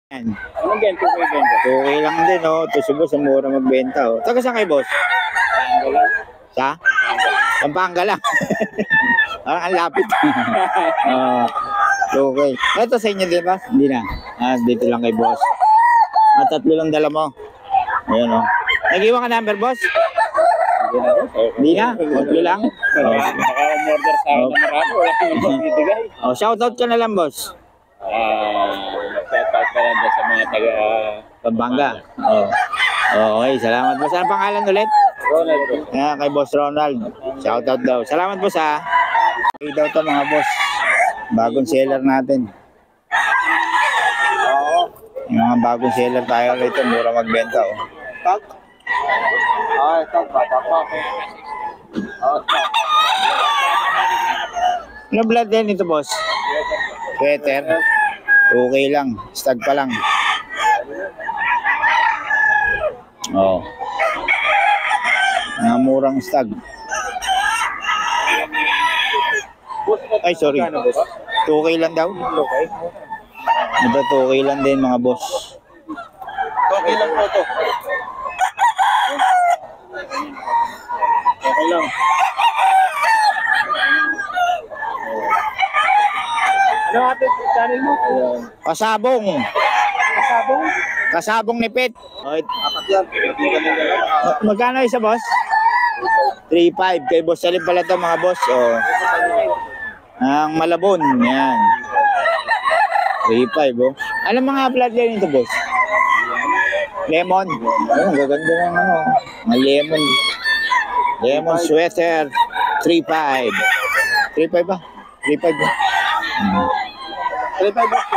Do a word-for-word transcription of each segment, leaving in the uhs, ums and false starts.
Yan. Anong ganito ko yung ganito? Okay lang din, oh. Ito si boss, ang mura magbenta, oh. Taga saan kay boss? Sa? Pampanga lang. Parang ang lapit. uh, okay. Ito sa inyo, di ba? Hindi na. Ah, dito lang kay boss. Ah, tatlo lang dala mo. Ayan, oh. Nag-iwan ka number, boss? Hindi na. Tatlo lang. Oh. Baka umorder sa akin na marami. Wala kang ibibigay. Oh, shoutout ka na lang, boss. Ah, shoutout ka lang dyan sa mga taga Pampanga. Oh. Okay, salamat boss. Anong pangalan ulit? Ronald. Ah, kay Boss Ronald. Shoutout daw. Salamat boss ha. Okay daw to mga boss. Bagong seller natin. Yung mga bagong seller tayo rito, mura magbenta oh. Tag? Ah, tag ba? Tag ba? Ah, tag. Ano blood din ito boss? Sweater. Okay lang. Stag pa lang. Oh. Mga murang stag. Ay, sorry. two K lang daw. Okay. Ito two K lang din mga boss. Okay lang po ito. Okay lang. Ano ating channel mo? Kasabong. Kasabong? Kasabong ni Pet. Okay. Akat yan. Magkano isa boss? three five. Kay Boss Salim pala to mga boss. Oh. Ang Malabon. Yan. three five oh. Anong mga blood yan ito boss? Lemon. Oh, gaganda ng ano. Mga lemon. Lemon sweater. three five. three five ba? three five ba? Hmm. three five ba?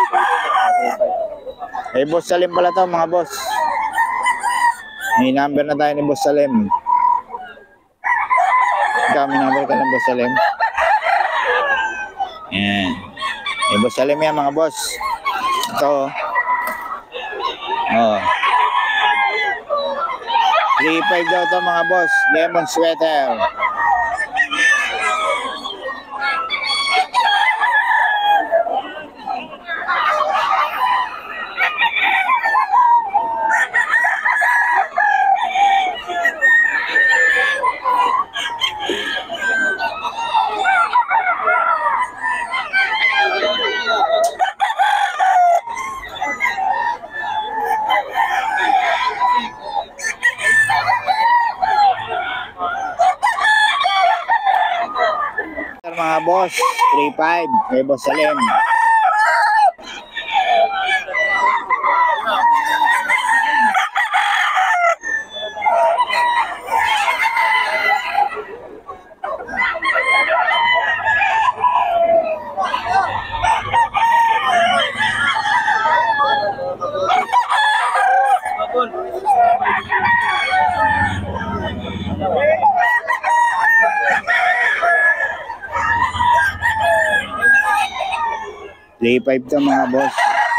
Eh, Boss Salim pala to mga boss. May number na tayo ni Boss Salim. Ikaw, may number ka ng Boss Salim. Yan. Eh, Boss Salim yan mga boss. Ito. Oh. three five daw to mga boss. Lemon sweater. Mga boss, three five kay Boss Salim. three five to mga boss.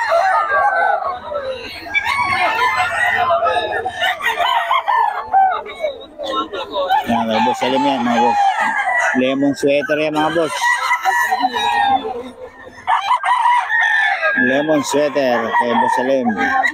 Yan kay Boss Salim yan mga boss. Lemon sweater yan mga boss. Lemon sweater kay Boss Salim.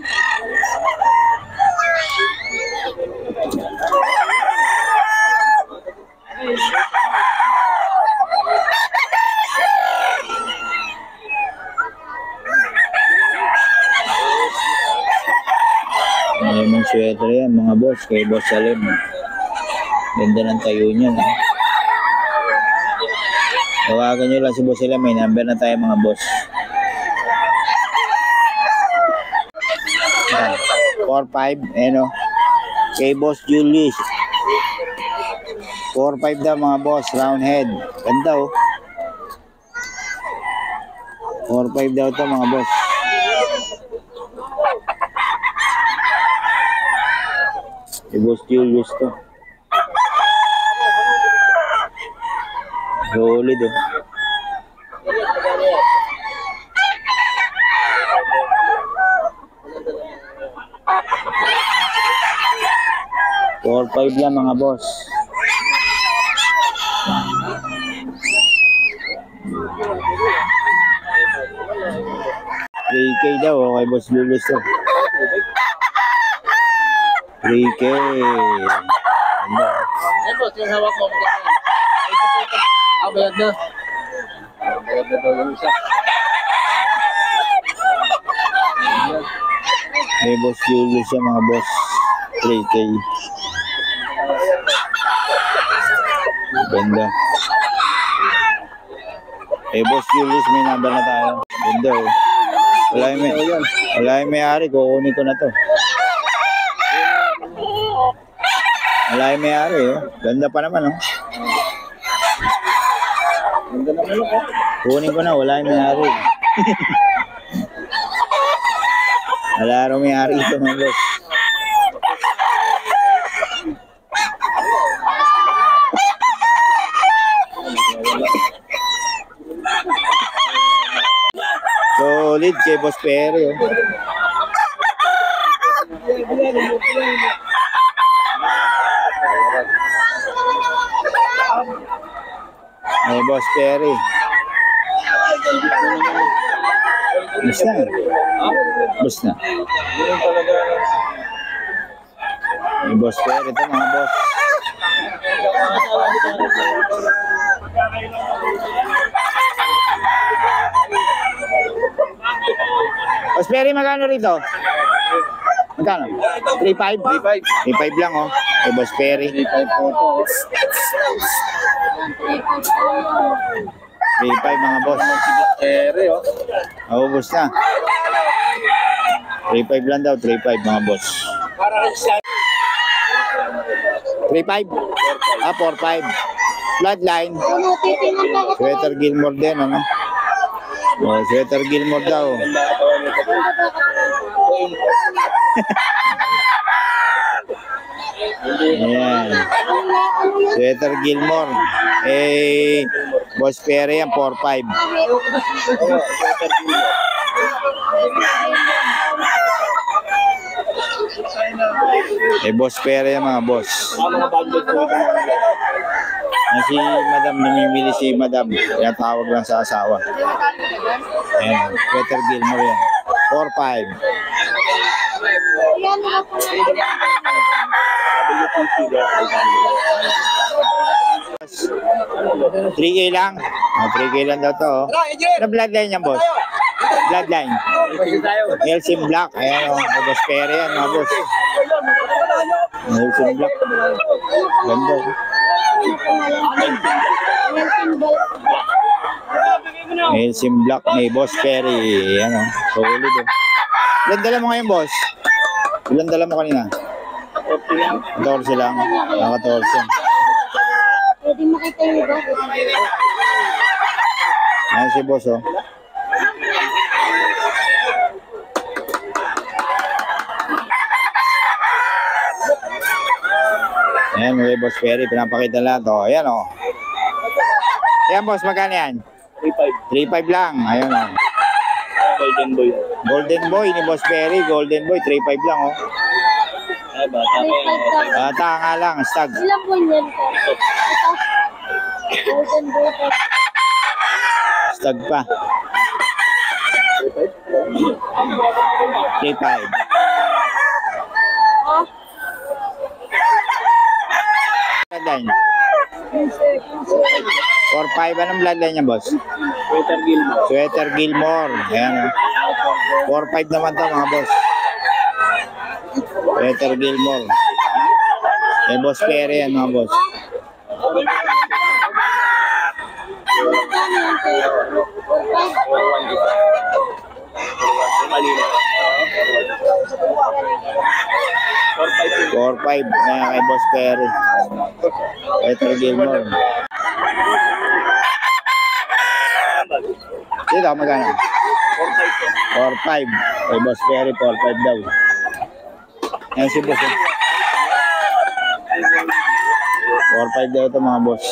Lemon sweater yan mga boss kay Boss Salim. Ganda ng tayo niyan. Eh. Tawagan nyo lang si Boss Salim. May number na tayo mga boss. four five. Ano? Kay Boss Julius. four five daw mga boss. Round head. Ganda oh. four five daw to mga boss. Si Boss Julius to. Solid oh. four five lang mga boss. three K daw, oh, kay Boss Julius to. three K. Ganda. Yan boss, yung hawak mo. Ah, bayad na. Ah, bayad na daw yung isa. May Boss Julius siya mga boss. three K. Ganda. Eh, Boss Julius, may number na tayo. Ganda, oh. Wala yung may, wala yung may-ari. Kukunin ko na to. Wala yung may-ari, oh. Ganda pa naman, oh. Ganda naman ako. Kunin ko na. Wala yung may-ari. Wala rin may-ari ito, mga boss. Solid kay Boss Perry, oh. Ay, Boss Perry. Bus na. Bus na. Ay, Boss Perry ito, mga boss. Boss Perry, magkano rito? Magkano? three five? three five. three five lang, oh. Kay Boss Perry. three five po po. three five, mga boss. Ere, oh. Naubos na. three five lang daw, three five, mga boss. three five? Ah, four five. Bloodline. Sweater Gilmore din, ano? Oh, Sweater Gilmore daw. Ayan. Sweater Gilmore. Eh, Boss Perry yan, four five. Eh, Boss Perry yan, mga boss. Yan si Madam, namimili si Madam. Yan, tawag lang sa asawa. Ayan, Sweater Gilmore yan. four five. three K lang. Oh, three K lang daw to. Oh. Ano bloodline yan, boss? Bloodline. Nelson Black. Ayan, oh. Boss Perry yan, mga boss. Nelson Black. Ganda. Oh. Nelson Black ni Boss Perry. Ayan, oh. Solid, oh. Ilan dala mo ngayon, boss? Ilan dala mo kanina? fourteen lang. Ah, fourteen. Pwede makita yung iba. Ayan si boss, oh. Ayan, may Boss Perry. Pinapakita lang to. Ayan, oh. Ayan, boss. Magkano yan? three five. three five lang. Ayan, oh. Golden boy. Golden Boy ni Boss Perry. Golden Boy. three five lang, oh. Ay, bata pa yan. Bata nga lang. Stag. Ilang buwan yan? Ito. Golden Boy. Stag pa. three five. Ah, Bloodline. four five. Anong bloodline niya, boss? Sweater Gilmore. Sweater Gilmore. Ayan, oh. four five naman to, mga boss. Sweater Gilmore. Eh, Boss Perry yan, mga boss. magkano yan, sir? four five. Ayan, kay Boss Perry. Sweater Gilmore. Dito, magkano? four five. Kay Boss Perry, four five daw. Ayan si boss. four five daw ito, mga boss.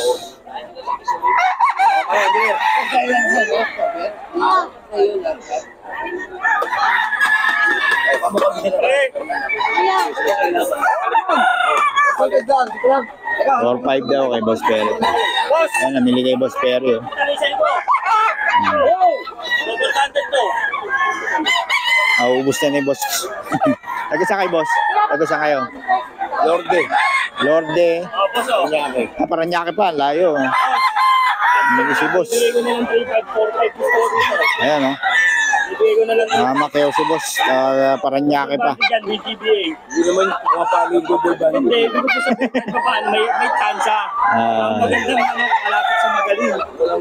four five daw kay Boss Perry. Ayan, namili kay Boss Perry, oh. Hmm. Mauubos na ni boss. Taga saan kayo, boss? Taga saan kayo? Lorde. Lorde. Oh, boss, oh. Kanyaki. Ah, Paranaque pa, layo. Hindi si boss. Bigay ko na lang three five four five gusto ko dito. Ayan, oh. Bigay ko na lang Ah, Macau si boss. Ah, Paranaque pa. dyan, may G B A. Hindi naman mga paligo ba ba? Hindi, hindi ko po sabihin pa paano, may, may tansa. Ah. Magandang ano, malapit sa magaling. Walang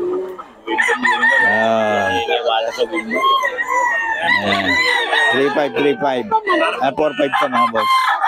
Ah, wala sa bimbo. ayan. three five, three five. Ah, four five pa mga boss.